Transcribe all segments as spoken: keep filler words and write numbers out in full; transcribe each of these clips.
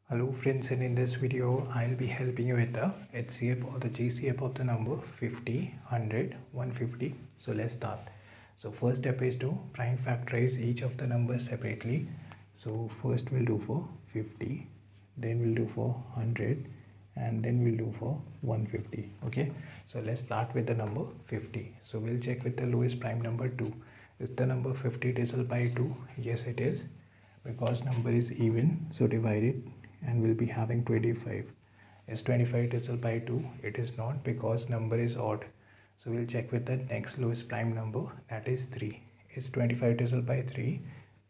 Hello friends, and in this video I'll be helping you with the H C F or the G C F of the number fifty, one hundred, one hundred fifty. So let's start. So first step is to prime factorize each of the numbers separately. So first we'll do for fifty, then we'll do for one hundred, and then we'll do for one hundred fifty. Okay, so let's start with the number fifty. So we'll check with the lowest prime number two. Is the number fifty divisible by two? Yes, it is, because number is even, so divide it and we'll be having twenty-five. Is twenty-five divisible by two? It is not, because number is odd. So we'll check with the next lowest prime number, that is three. Is twenty-five divisible by three?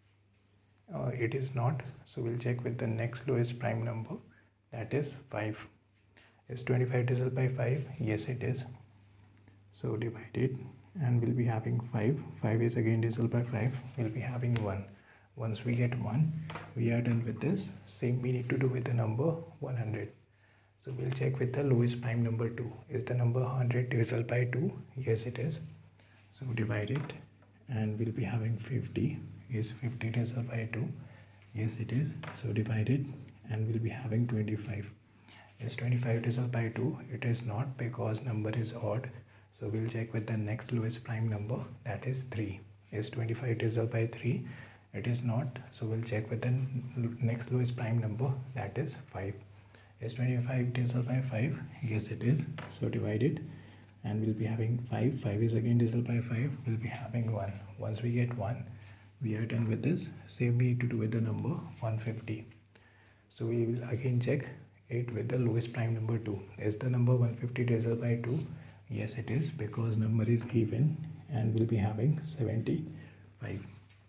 Uh, it is not, so we'll check with the next lowest prime number, that is five. Is twenty-five divisible by five? Yes, it is. So divide it and we'll be having five. five is again divisible by five. We'll be having one. Once we get one, we are done with this. Same we need to do with the number one hundred. So we'll check with the lowest prime number two. Is the number one hundred divisible by two? Yes, it is. So divide it and we'll be having fifty. Is fifty divisible by two? Yes, it is. So divide it and we'll be having twenty-five. Is twenty-five divisible by two? It is not, because number is odd. So we'll check with the next lowest prime number, that is three. Is twenty-five divisible by three? It is not, so we'll check with the next lowest prime number, that is five. Is twenty-five divisible by five? Yes, it is. So divide it and we'll be having five. five is again divisible by five. We'll be having one. Once we get one, we are done with this. Same we need to do with the number one hundred fifty. So we will again check it with the lowest prime number two. Is the number one hundred fifty divisible by two? Yes, it is, because number is even, and we'll be having seventy-five.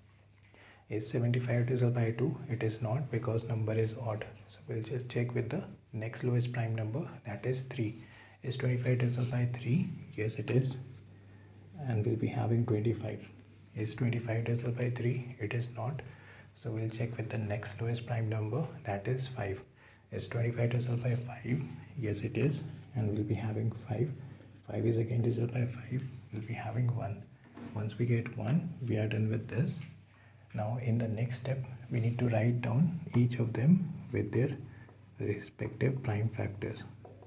Is seventy-five divisible by two? It is not, because number is odd. So we'll just check with the next lowest prime number, that is three. Is twenty-five divisible by three? Yes, it is. And we'll be having twenty-five. Is twenty-five divisible by three? It is not. So we'll check with the next lowest prime number, that is five. Is twenty-five divisible by five? Yes, it is. And we'll be having five. five is again divisible by five. We'll be having one. Once we get one, we are done with this. Now in the next step, we need to write down each of them with their respective prime factors.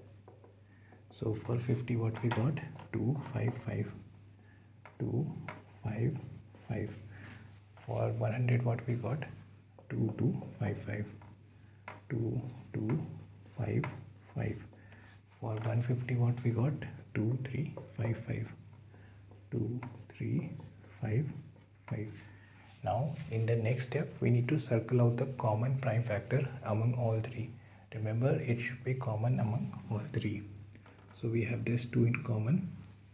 So for fifty, what we got? two, five, five. two, five, five. For one hundred, what we got? two, two, five, five. two, two, five, five. For one hundred fifty, what we got? two, three, five, five. two, three, five, five. Now in the next step, we need to circle out the common prime factor among all three. Remember, it should be common among all three. So we have this two in common.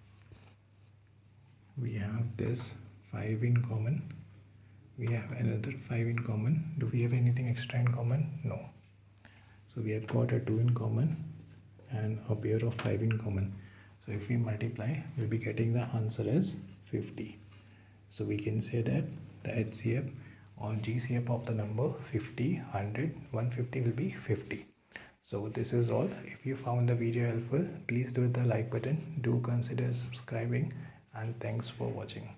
We have this five in common. We have another five in common. Do we have anything extra in common? No. So we have got a two in common and a pair of five in common. So if we multiply, we'll be getting the answer as fifty. So we can say that the H C F or G C F of the number fifty, one hundred, one hundred fifty will be fifty. So this is all. If you found the video helpful, please do hit the like button. Do consider subscribing, and thanks for watching.